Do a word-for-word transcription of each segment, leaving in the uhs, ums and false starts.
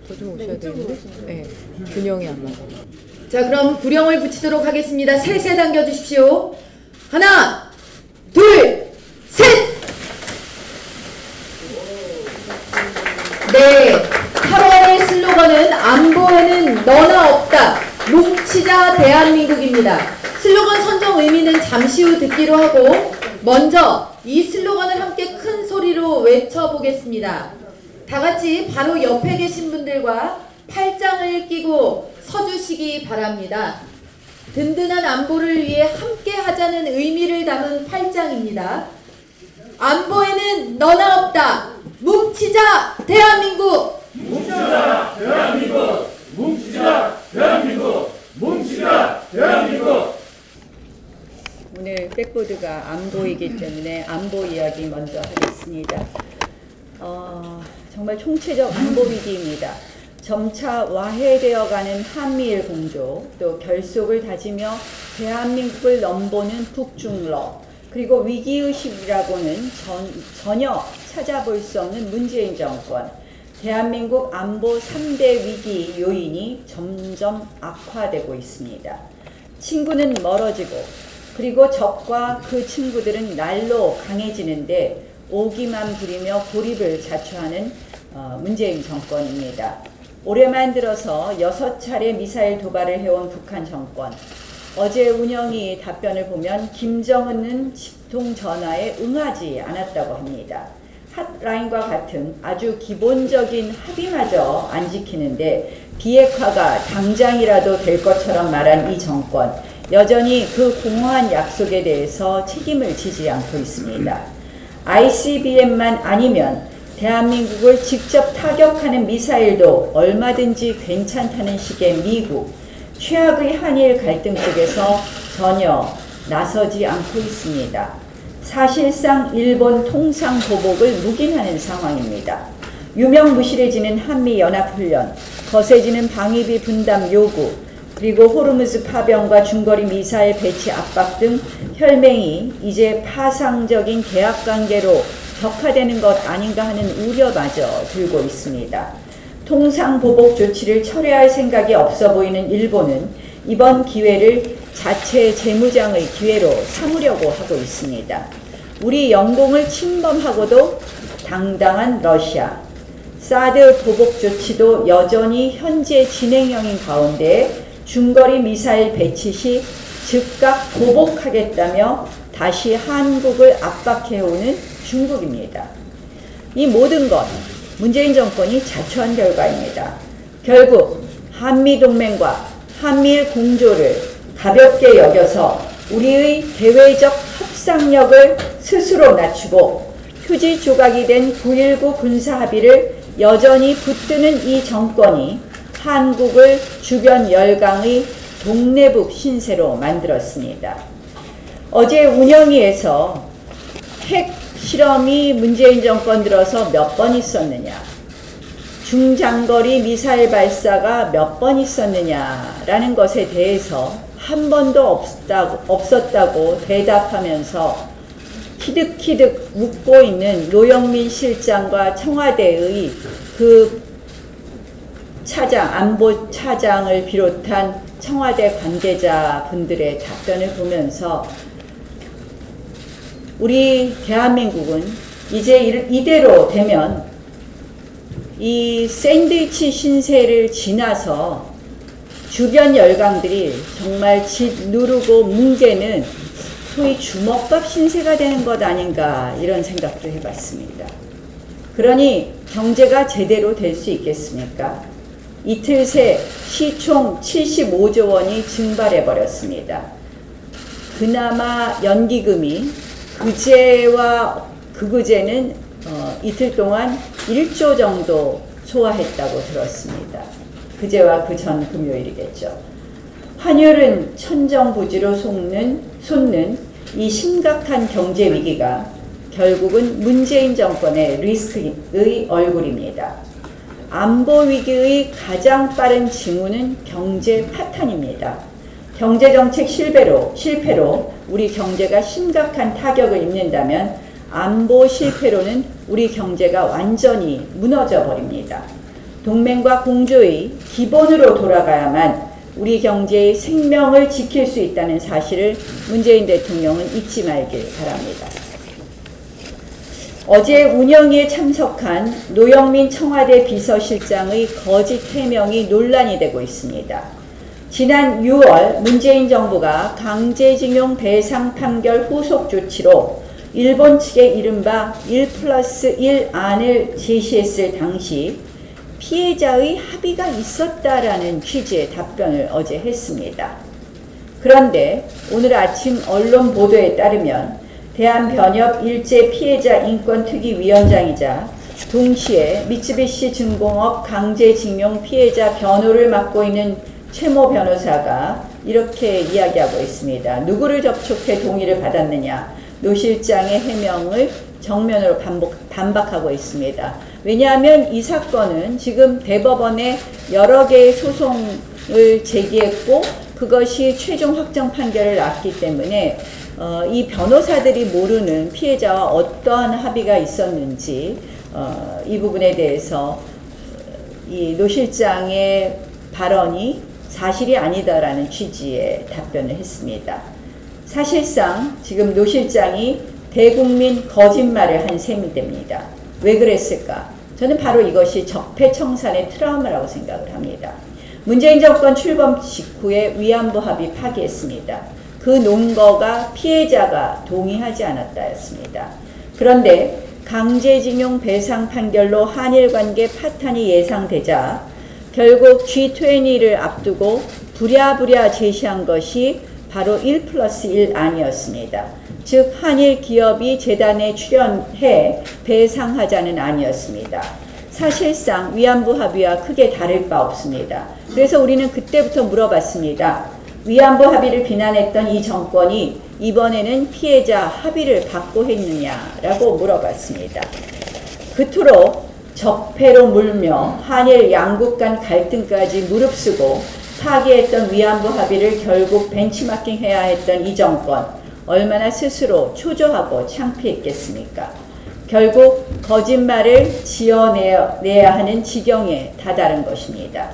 더 좀 오셔야 되는데. 네, 균형이 안 맞아. 자, 그럼 구령을 붙이도록 하겠습니다. 셋에 당겨주십시오. 하나, 둘, 셋! 네, 팔월의 슬로건은 안보에는 너나 없다. 뭉치자 대한민국입니다. 슬로건 선정 의미는 잠시 후 듣기로 하고 먼저 이 슬로건을 함께 큰 소리로 외쳐보겠습니다. 다 같이 바로 옆에 계신 분들과 팔짱을 끼고 서주시기 바랍니다. 든든한 안보를 위해 함께 하자는 의미를 담은 팔짱입니다. 안보에는 너나 없다. 뭉치자 대한민국. 뭉치자 대한민국. 뭉치자 대한민국. 뭉치자 대한민국. 오늘 백보드가 안보이기 때문에 안보 이야기 먼저 하겠습니다. 어, 정말 총체적 안보 위기입니다. 점차 와해되어가는 한미일 공조, 또 결속을 다지며 대한민국을 넘보는 북중러, 그리고 위기의식이라고는 전, 전혀 찾아볼 수 없는 문재인 정권, 대한민국 안보 삼 대 위기 요인이 점점 악화되고 있습니다. 친구는 멀어지고 그리고 적과 그 친구들은 날로 강해지는데 오기만 부리며 고립을 자초하는 어, 문재인 정권입니다. 올해만 들어서 여섯 차례 미사일 도발을 해온 북한 정권. 어제 운영위 답변을 보면 김정은은 직통 전화에 응하지 않았다고 합니다. 핫라인과 같은 아주 기본적인 합의마저 안 지키는데 비핵화가 당장이라도 될 것처럼 말한 이 정권. 여전히 그 공허한 약속에 대해서 책임을 지지 않고 있습니다. 아이씨비엠만 아니면 대한민국을 직접 타격하는 미사일도 얼마든지 괜찮다는 식의 미국, 최악의 한일 갈등 속에서 전혀 나서지 않고 있습니다. 사실상 일본 통상보복을 묵인하는 상황입니다. 유명무실해지는 한미연합훈련, 거세지는 방위비 분담 요구, 그리고 호르무즈 파병과 중거리 미사일 배치 압박 등 혈맹이 이제 파상적인 계약관계로 격화되는 것 아닌가 하는 우려마저 들고 있습니다. 통상보복 조치를 철회할 생각이 없어 보이는 일본은 이번 기회를 자체 재무장의 기회로 삼으려고 하고 있습니다. 우리 영공을 침범하고도 당당한 러시아, 사드 보복 조치도 여전히 현재 진행형인 가운데 중거리 미사일 배치 시 즉각 보복하겠다며 다시 한국을 압박해오는 중국입니다. 이 모든 것 문재인 정권이 자초한 결과입니다. 결국 한미동맹과 한미일 공조를 가볍게 여겨서 우리의 대외적 협상력을 스스로 낮추고 휴지 조각이 된 구일구 군사합의를 여전히 붙드는 이 정권이 한국을 주변 열강의 동래북 신세로 만들었습니다. 어제 운영위에서 핵 실험이 문재인 정권 들어서 몇 번 있었느냐, 중장거리 미사일 발사가 몇 번 있었느냐라는 것에 대해서 한 번도 없었다고, 없었다고 대답하면서 키득키득 웃고 있는 노영민 실장과 청와대의 그 차장, 안보 차장을 비롯한 청와대 관계자분들의 답변을 보면서 우리 대한민국은 이제 이대로 되면 이 샌드위치 신세를 지나서 주변 열강들이 정말 짓 누르고 뭉개는 소위 주먹밥 신세가 되는 것 아닌가 이런 생각도 해봤습니다. 그러니 경제가 제대로 될 수 있겠습니까? 이틀 새 시총 칠십오조 원이 증발해버렸습니다. 그나마 연기금이 그제와 그그제는 어, 이틀 동안 일조 정도 소화했다고 들었습니다. 그제와 그 전 금요일이겠죠. 환율은 천정부지로 솟는, 솟는 이 심각한 경제 위기가 결국은 문재인 정권의 리스크의 얼굴입니다. 안보 위기의 가장 빠른 징후는 경제 파탄입니다. 경제정책 실패로, 실패로 우리 경제가 심각한 타격을 입는다면 안보 실패로는 우리 경제가 완전히 무너져 버립니다. 동맹과 공조의 기본으로 돌아가야만 우리 경제의 생명을 지킬 수 있다는 사실을 문재인 대통령은 잊지 말길 바랍니다. 어제 운영위에 참석한 노영민 청와대 비서실장의 거짓 해명이 논란이 되고 있습니다. 지난 유월 문재인 정부가 강제징용 배상 판결 후속 조치로 일본 측의 이른바 일 플러스 일 안을 제시했을 당시 피해자의 합의가 있었다라는 취지의 답변을 어제 했습니다. 그런데 오늘 아침 언론 보도에 따르면 대한변협 일제 피해자 인권특위위원장이자 동시에 미쓰비시 중공업 강제징용 피해자 변호를 맡고 있는 최모 변호사가 이렇게 이야기하고 있습니다. 누구를 접촉해 동의를 받았느냐? 노 실장의 해명을 정면으로 반복, 반박하고 있습니다. 왜냐하면 이 사건은 지금 대법원에 여러 개의 소송을 제기했고 그것이 최종 확정 판결을 났기 때문에 어, 이 변호사들이 모르는 피해자와 어떠한 합의가 있었는지 어, 이 부분에 대해서 이 노 실장의 발언이 사실이 아니다라는 취지의 답변을 했습니다. 사실상 지금 노 실장이 대국민 거짓말을 한 셈이 됩니다. 왜 그랬을까? 저는 바로 이것이 적폐청산의 트라우마라고 생각을 합니다. 문재인 정권 출범 직후에 위안부 합의 파기했습니다. 그 논거가 피해자가 동의하지 않았다였습니다. 그런데 강제징용 배상 판결로 한일 관계 파탄이 예상되자 결국 지 이십를 앞두고 부랴부랴 제시한 것이 바로 일 플러스 일 안이었습니다. 즉 한일 기업이 재단에 출연해 배상하자는 안이었습니다. 사실상 위안부 합의와 크게 다를 바 없습니다. 그래서 우리는 그때부터 물어봤습니다. 위안부 합의를 비난했던 이 정권이 이번에는 피해자 합의를 받고 했느냐라고 물어봤습니다. 그토록 적폐로 물며 한일 양국 간 갈등까지 무릅쓰고 파기했던 위안부 합의를 결국 벤치마킹해야 했던 이 정권, 얼마나 스스로 초조하고 창피했겠습니까? 결국 거짓말을 지어내야 하는 지경에 다다른 것입니다.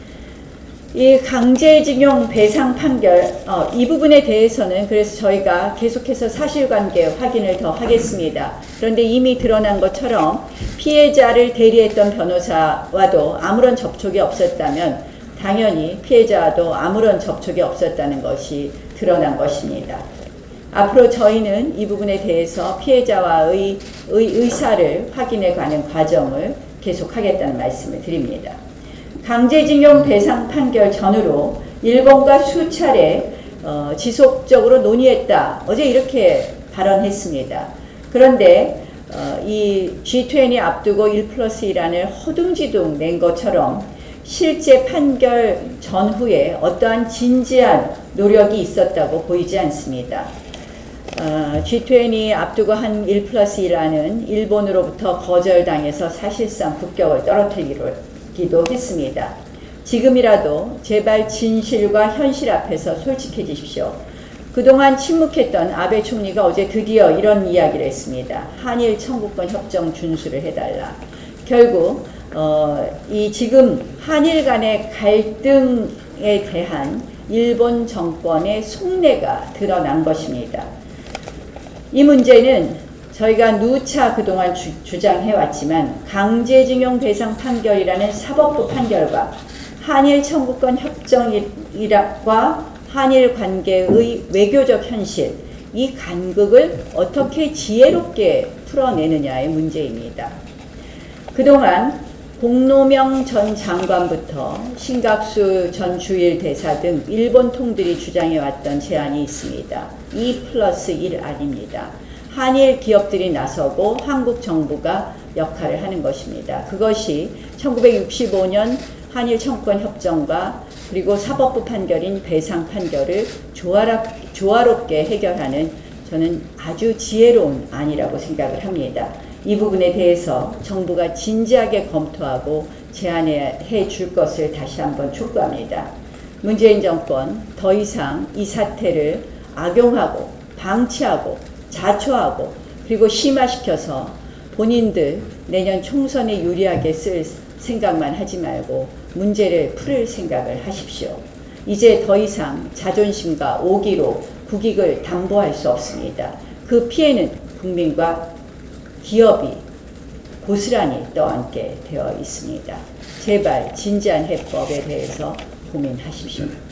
이 강제징용 배상 판결, 어, 이 부분에 대해서는 그래서 저희가 계속해서 사실관계 확인을 더 하겠습니다. 그런데 이미 드러난 것처럼 피해자를 대리했던 변호사와도 아무런 접촉이 없었다면 당연히 피해자와도 아무런 접촉이 없었다는 것이 드러난 것입니다. 앞으로 저희는 이 부분에 대해서 피해자와의 의, 의사를 확인해가는 과정을 계속하겠다는 말씀을 드립니다. 강제징용 배상 판결 전후로 일본과 수차례 어, 지속적으로 논의했다. 어제 이렇게 발언했습니다. 그런데 어, 이 지 이십 앞두고 일 플러스 일안을 허둥지둥 낸 것처럼 실제 판결 전후에 어떠한 진지한 노력이 있었다고 보이지 않습니다. 어, 지 이십 앞두고 한 일 플러스 일안은 일본으로부터 거절당해서 사실상 국격을 떨어뜨리기도 했습니다. 지금이라도 제발 진실과 현실 앞에서 솔직해지십시오. 그동안 침묵했던 아베 총리가 어제 드디어 이런 이야기를 했습니다. 한일 청구권 협정 준수를 해달라. 결국 어, 이 지금 한일 간의 갈등에 대한 일본 정권의 속내가 드러난 것입니다. 이 문제는 저희가 누차 그동안 주, 주장해왔지만 강제징용 배상 판결이라는 사법부 판결과 한일 청구권 협정과 한일 관계의 외교적 현실, 이 간극을 어떻게 지혜롭게 풀어내느냐의 문제입니다. 그동안 공노명 전 장관부터 신각수 전 주일 대사 등 일본 통들이 주장해왔던 제안이 있습니다. 이 플러스 일 안입니다. 한일 기업들이 나서고 한국 정부가 역할을 하는 것입니다. 그것이 천구백육십오 년 한일 청구권 협정과 그리고 사법부 판결인 배상 판결을 조화롭, 조화롭게 해결하는 저는 아주 지혜로운 안이라고 생각을 합니다. 이 부분에 대해서 정부가 진지하게 검토하고 제안해 줄 것을 다시 한번 촉구합니다. 문재인 정권 더 이상 이 사태를 악용하고 방치하고 자초하고 그리고 심화시켜서 본인들 내년 총선에 유리하게 쓸 생각만 하지 말고 문제를 풀을 생각을 하십시오. 이제 더 이상 자존심과 오기로 국익을 담보할 수 없습니다. 그 피해는 국민과 기업이 고스란히 떠안게 되어 있습니다. 제발 진지한 해법에 대해서 고민하십시오.